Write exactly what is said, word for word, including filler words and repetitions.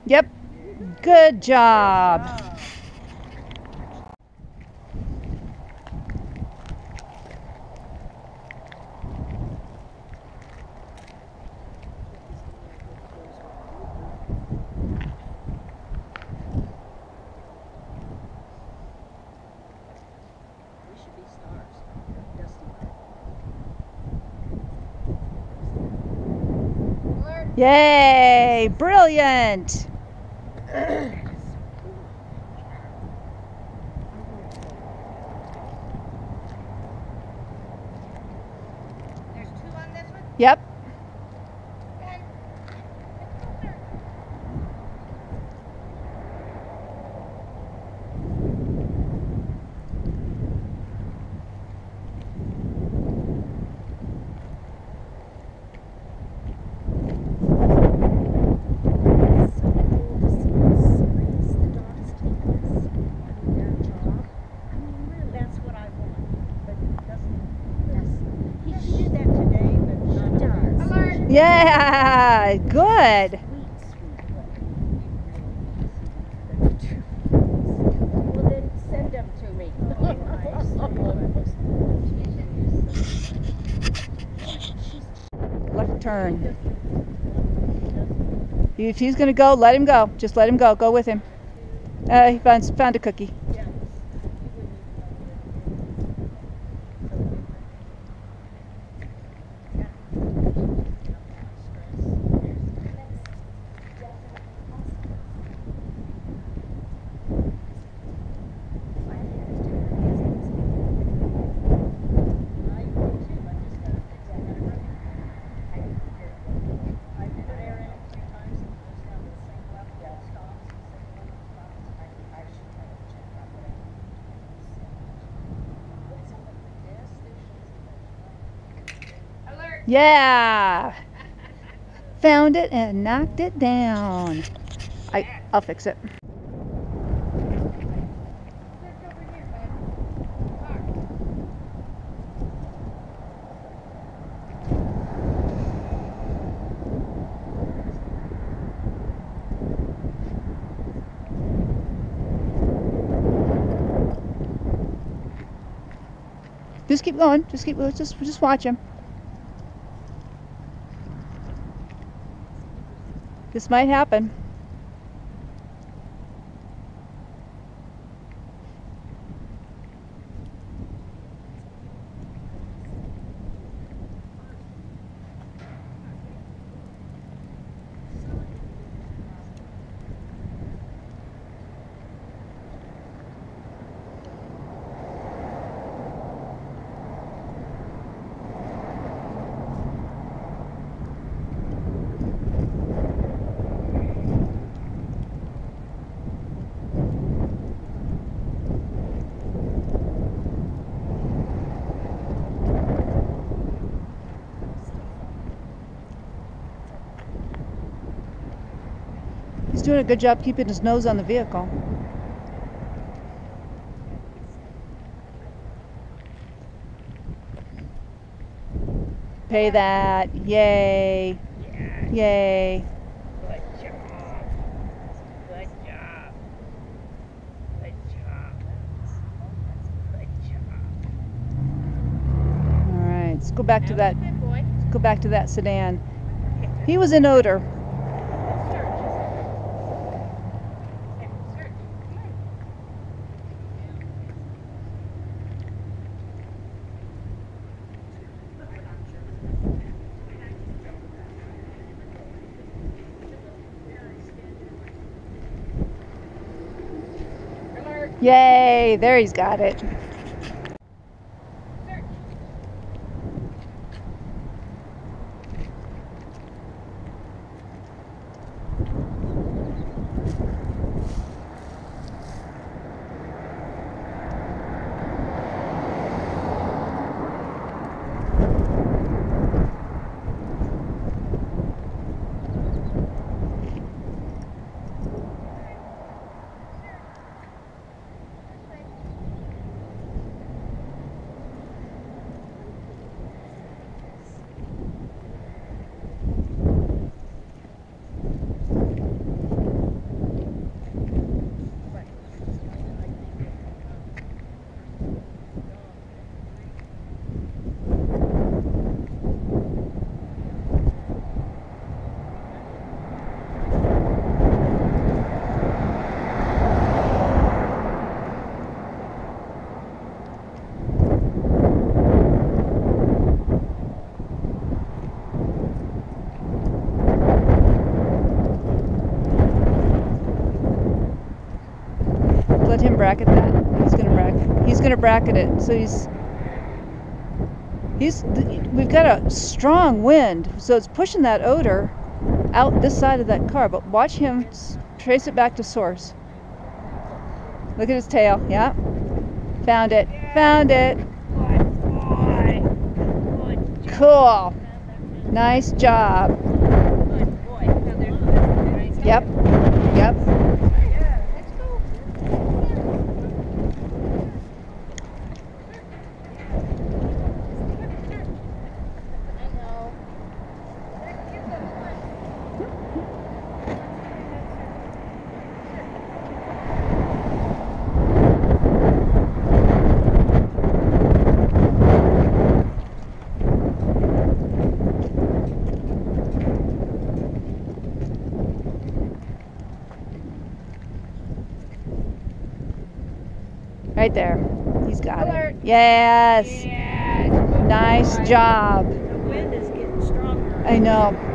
Yep. Good job. Yay! Brilliant! There's two on this one? Yep. Yeah, good. Well, then send them to me. Left turn. If he's gonna go, let him go. Just let him go. Go with him. Uh, he found, found a cookie. Yeah! Found it and knocked it down. I, I'll fix it. Just keep going. Just keep. Just just watch him. This might happen. He's doing a good job keeping his nose on the vehicle. Pay that. Yay. Yeah. Yay. Good job. Good job. Good job. Good job. All right, let's go back to that. Good boy. Let's go back to that sedan. He was in odor. Yay, there he's got it. let him bracket that. He's gonna bracket. He's gonna bracket it. So he's he's. We've got a strong wind, so it's pushing that odor out this side of that car. But watch him s- trace it back to source. Look at his tail. Yeah, found it. Found it. Good boy. Good job. Cool. Nice job. Good boy. Now there's this. Yep. Yep. Yeah, let's go. I know. Right there. He's got Alert. it. Yes. Yeah. Nice job. The wind is getting stronger. I know.